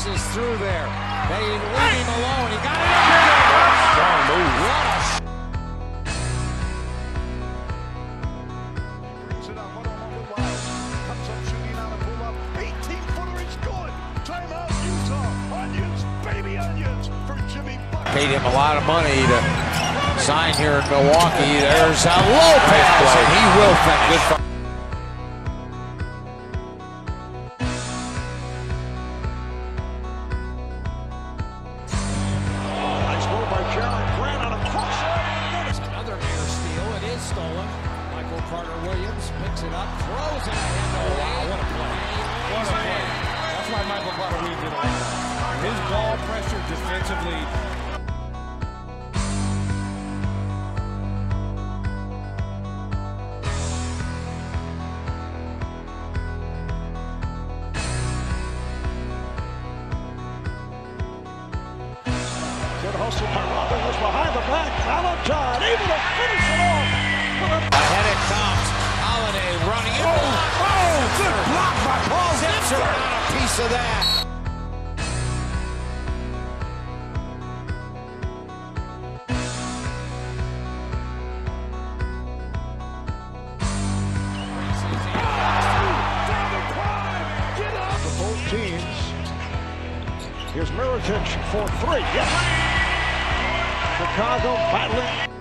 races through there. They leave him alone. He got it up there. Strong move. What a brings it up one-on-one with Wiles. Comes up shooting on a pull-up. 18-footer is good. Timeout, Utah. Onions, baby onions for Jimmy Butler. paid him a lot of money to sign here in Milwaukee. There's a Lopez, and he will finish. Nice move by Jaren Grant on a crossover. Another near steal. It is stolen. Michael Carter Williams picks it up, throws it ahead. Wow, what a play. What a play. That's why Michael Carter Williams did it. His ball pressure defensively. Good hustle by Robin, was behind the back. Valentine able to finish it off. Ahead it comes. Holiday running in. Good block by Paul Zipser Zipser. on a piece of that. For both teams. Here's Mirotic for three. Yes. Chicago battling.